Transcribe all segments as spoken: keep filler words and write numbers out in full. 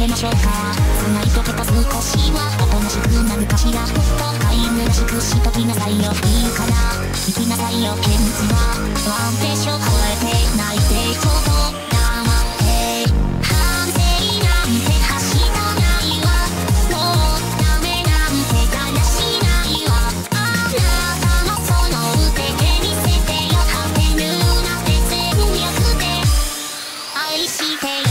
けましょうか。つないとけた少しはおとなしくなるかしら。もっと飼い犬らしくしときなさいよ。いいから行きなさいよ。現実は不安でしょ。超えて泣いてちょっと黙って反省なんてはしたないわ。もうダメなんてだらしないわ。あなたのその腕で見せてよ。果てぬなって全力で愛してよ。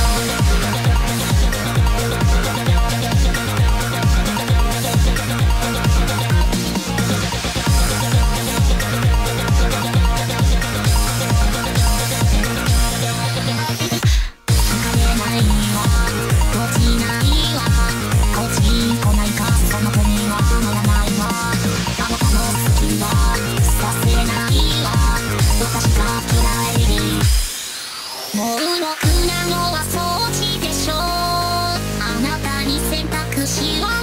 もうろくなのはそっちでしょ。あなたに選択肢は